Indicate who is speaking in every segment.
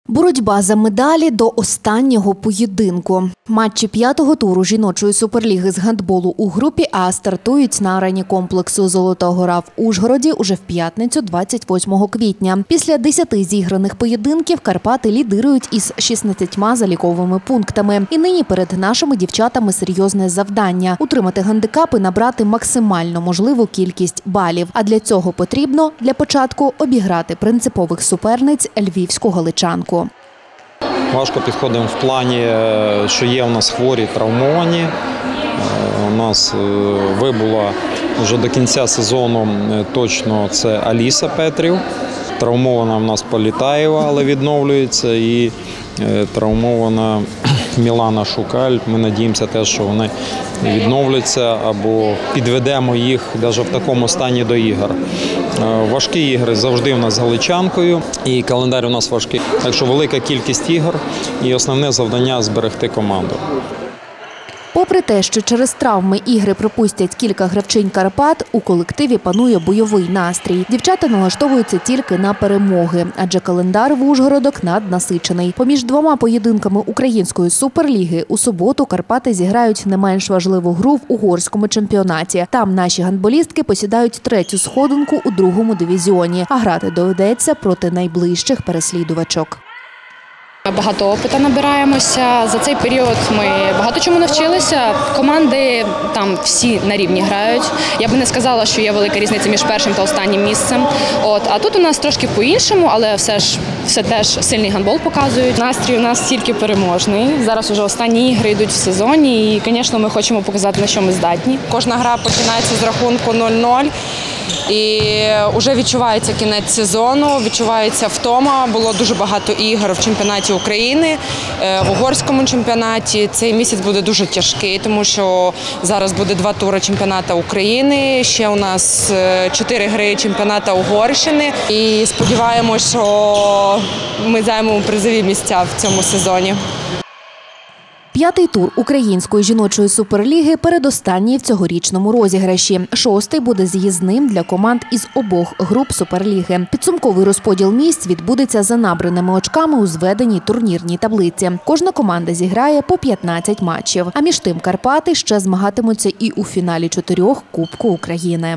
Speaker 1: Боротьба за медалі до останнього поєдинку. Матчі 5-го туру жіночої суперліги з гандболу у групі А стартують на арені комплексу «Золота гора» в Ужгороді уже в п'ятницю 28 квітня. Після 10 зіграних поєдинків Карпати лідирують із 16 заліковими пунктами. І нині перед нашими дівчатами серйозне завдання – утримати гандикап і набрати максимально можливу кількість балів. А для цього потрібно, для початку, обіграти принципових суперниць львівську галичанку.
Speaker 2: Важко підходимо в плані, що є у нас хворі, травмовані. У нас вибула вже до кінця сезону точно це Аліса Петрів. Травмована в нас Політаєва, але відновлюється. І травмована Мілана Шукаль. Ми надіємося теж, що вони відновляться або підведемо їх навіть в такому стані до ігор. Важкі ігри завжди в нас з галичанкою, і календар у нас важкий. Так що велика кількість ігор і основне завдання – зберегти команду.
Speaker 1: Попри те, що через травми ігри пропустять кілька гравчинь Карпат, у колективі панує бойовий настрій. Дівчата налаштовуються тільки на перемоги, адже календар в Ужгородок наднасичений. Поміж двома поєдинками Української суперліги у суботу Карпати зіграють не менш важливу гру в угорському чемпіонаті. Там наші гандболістки посідають 3-ю сходинку у 2-му дивізіоні, а грати доведеться проти найближчих переслідувачок.
Speaker 3: Багато опиту набираємося. За цей період ми багато чому навчилися. Команди там всі на рівні грають. Я би не сказала, що є велика різниця між першим та останнім місцем. А тут у нас трошки по-іншому, але все теж сильний гандбол показують. Настрій у нас тільки переможний. Зараз вже останні ігри йдуть в сезоні і, звісно, ми хочемо показати, на що ми здатні.
Speaker 4: Кожна гра починається з рахунку 0-0. І вже відчувається кінець сезону, відчувається втома. Було дуже багато ігор в чемпіонаті України, в угорському чемпіонаті. Цей місяць буде дуже тяжкий, тому що зараз буде 2 тури чемпіонату України, ще у нас 4 гри чемпіонату Угорщини. І сподіваємося, що ми займемо призові місця в цьому сезоні.
Speaker 1: 5-й тур Української жіночої суперліги передостанній в цьогорічному розіграші. 6-й буде з'їзним для команд із обох груп суперліги. Підсумковий розподіл місць відбудеться за набраними очками у зведеній турнірній таблиці. Кожна команда зіграє по 15 матчів. А між тим Карпати ще змагатимуться і у фіналі 4 Кубку України.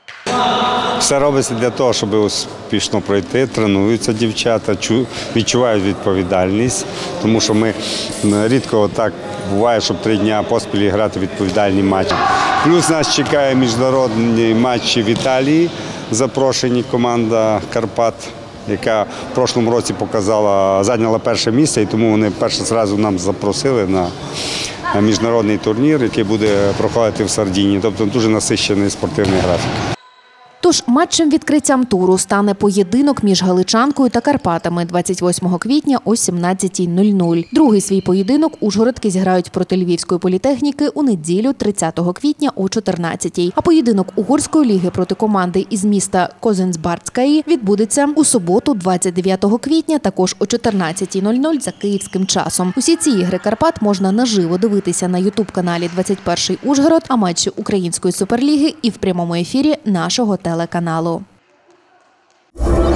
Speaker 5: Все робиться для того, щоб успішно пройти, тренуються дівчата, відчувають відповідальність, тому що ми рідко так буває, щоб 3 дні поспіль грати відповідальні матчі. Плюс нас чекає міжнародні матчі в Італії, запрошені команда Карпат, яка в прошлому році зайняла перше місце, і тому вони одразу нам запросили на міжнародний турнір, який буде проходити в Сардинії. Тобто дуже насичений спортивний графік.
Speaker 1: Тож матчем відкриттям туру стане поєдинок між галичанкою та Карпатами 28 квітня о 17:00. Другий свій поєдинок ужгородки зіграють проти Львівської політехніки у неділю 30 квітня о 14:00. А поєдинок угорської ліги проти команди із міста Козенцбарцькаї відбудеться у суботу 29 квітня також о 14:00 за київським часом. Усі ці ігри Карпат можна наживо дивитися на ютуб-каналі «21 Ужгород», а матчі Української суперліги і в прямому ефірі нашого телеканалу.